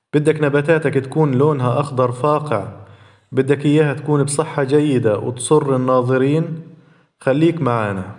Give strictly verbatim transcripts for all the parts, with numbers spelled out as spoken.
بدك نباتاتك تكون لونها أخضر فاقع، بدك إياها تكون بصحة جيدة وتسر الناظرين. خليك معانا.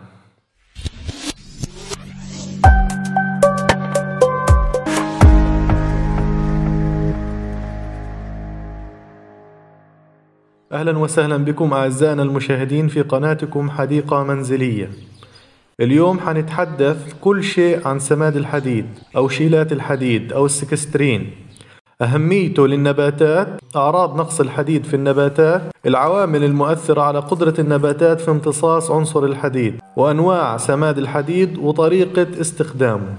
أهلا وسهلا بكم أعزائنا المشاهدين في قناتكم حديقة منزلية. اليوم حنتحدث كل شيء عن سماد الحديد أو شيلات الحديد أو السكسترين، أهميته للنباتات، أعراض نقص الحديد في النباتات، العوامل المؤثرة على قدرة النباتات في امتصاص عنصر الحديد، وأنواع سماد الحديد وطريقة استخدامه.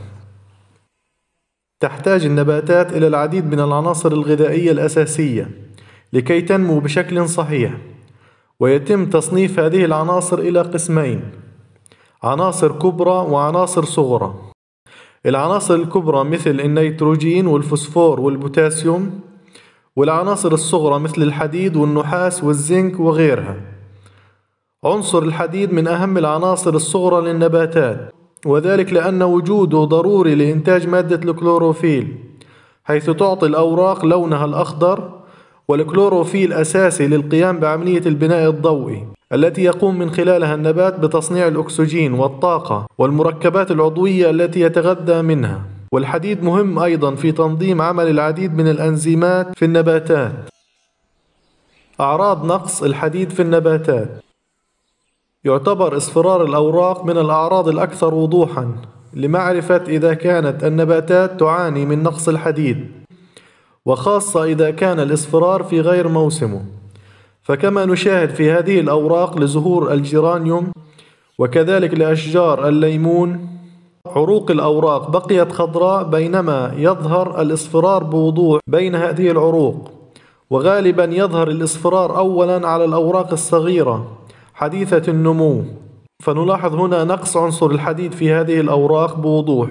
تحتاج النباتات إلى العديد من العناصر الغذائية الأساسية لكي تنمو بشكل صحيح، ويتم تصنيف هذه العناصر إلى قسمين: عناصر كبرى وعناصر صغرى. العناصر الكبرى مثل النيتروجين والفوسفور والبوتاسيوم، والعناصر الصغرى مثل الحديد والنحاس والزنك وغيرها. عنصر الحديد من أهم العناصر الصغرى للنباتات، وذلك لأن وجوده ضروري لإنتاج مادة الكلوروفيل، حيث تعطي الأوراق لونها الأخضر، والكلوروفيل أساسي للقيام بعملية البناء الضوئي التي يقوم من خلالها النبات بتصنيع الأكسجين والطاقة والمركبات العضوية التي يتغذى منها. والحديد مهم أيضا في تنظيم عمل العديد من الأنزيمات في النباتات. أعراض نقص الحديد في النباتات: يعتبر اصفرار الأوراق من الأعراض الأكثر وضوحا لمعرفة إذا كانت النباتات تعاني من نقص الحديد، وخاصة إذا كان الإصفرار في غير موسمه، فكما نشاهد في هذه الأوراق لزهور الجيرانيوم وكذلك لأشجار الليمون، عروق الأوراق بقيت خضراء بينما يظهر الإصفرار بوضوح بين هذه العروق، وغالبا يظهر الإصفرار أولا على الأوراق الصغيرة حديثة النمو، فنلاحظ هنا نقص عنصر الحديد في هذه الأوراق بوضوح.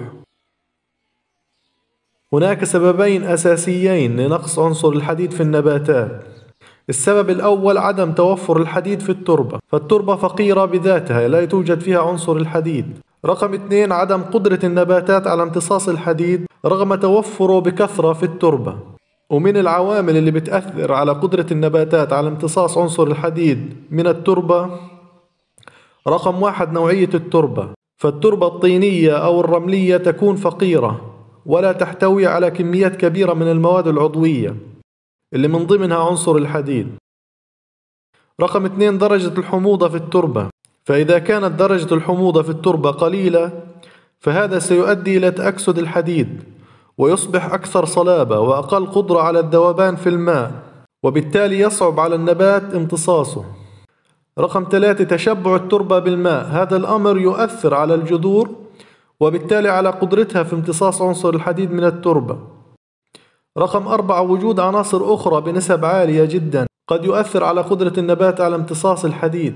هناك سببين أساسيين لنقص عنصر الحديد في النباتات. السبب الأول عدم توفر الحديد في التربة، فالتربة فقيرة بذاتها لا توجد فيها عنصر الحديد. رقم اثنين عدم قدرة النباتات على امتصاص الحديد رغم توفره بكثرة في التربة. ومن العوامل اللي بتأثر على قدرة النباتات على امتصاص عنصر الحديد من التربة: رقم واحد نوعية التربة، فالتربة الطينية أو الرملية تكون فقيرة ولا تحتوي على كميات كبيرة من المواد العضوية اللي من ضمنها عنصر الحديد. رقم اثنين درجة الحموضة في التربة، فإذا كانت درجة الحموضة في التربة قليلة فهذا سيؤدي إلى تأكسد الحديد ويصبح أكثر صلابة وأقل قدرة على الذوبان في الماء، وبالتالي يصعب على النبات امتصاصه. رقم ثلاثة تشبع التربة بالماء، هذا الأمر يؤثر على الجذور وبالتالي على قدرتها في امتصاص عنصر الحديد من التربة. رقم أربعة وجود عناصر أخرى بنسب عالية جدا قد يؤثر على قدرة النبات على امتصاص الحديد.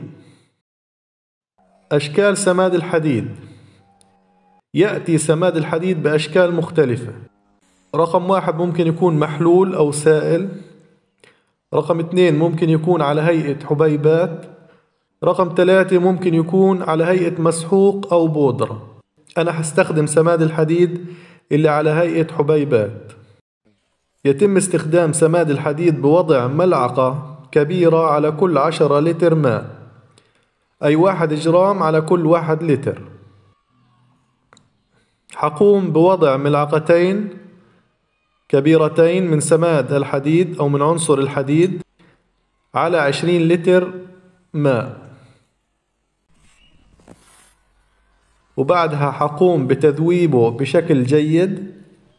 أشكال سماد الحديد: يأتي سماد الحديد بأشكال مختلفة. رقم واحد ممكن يكون محلول أو سائل. رقم اثنين ممكن يكون على هيئة حبيبات. رقم ثلاثة ممكن يكون على هيئة مسحوق أو بودرة. أنا هستخدم سماد الحديد اللي على هيئة حبيبات. يتم استخدام سماد الحديد بوضع ملعقة كبيرة على كل عشرة لتر ماء، أي واحد جرام على كل واحد لتر. حقوم بوضع ملعقتين كبيرتين من سماد الحديد أو من عنصر الحديد على عشرين لتر ماء، وبعدها حقوم بتذويبه بشكل جيد.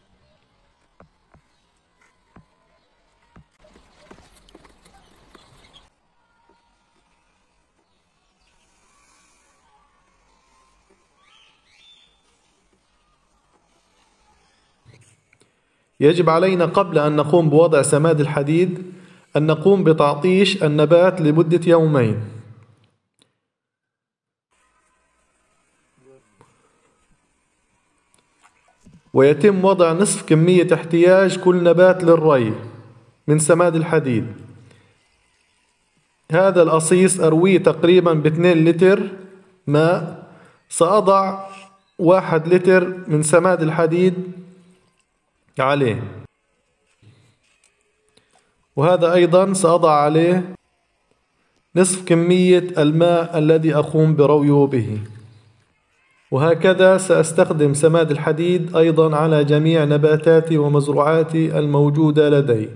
يجب علينا قبل أن نقوم بوضع سماد الحديد أن نقوم بتعطيش النبات لمدة يومين. ويتم وضع نصف كمية احتياج كل نبات للري من سماد الحديد. هذا القصيص أرويه تقريبا باثنين لتر ماء. سأضع واحد لتر من سماد الحديد عليه. وهذا أيضا سأضع عليه نصف كمية الماء الذي أقوم برويه به. وهكذا سأستخدم سماد الحديد أيضا على جميع نباتاتي ومزروعاتي الموجودة لدي.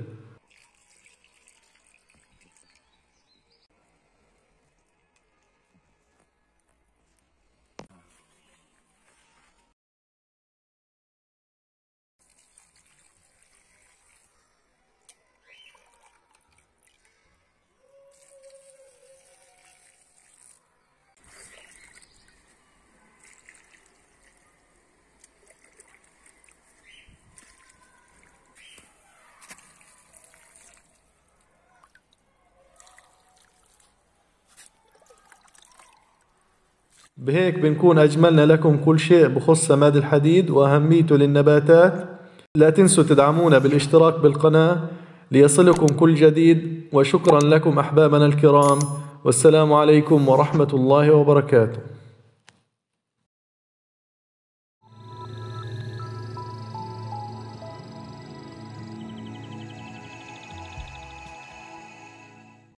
بهيك بنكون أجملنا لكم كل شيء بخص سماد الحديد وأهميته للنباتات. لا تنسوا تدعمونا بالاشتراك بالقناة ليصلكم كل جديد، وشكرا لكم أحبابنا الكرام، والسلام عليكم ورحمة الله وبركاته.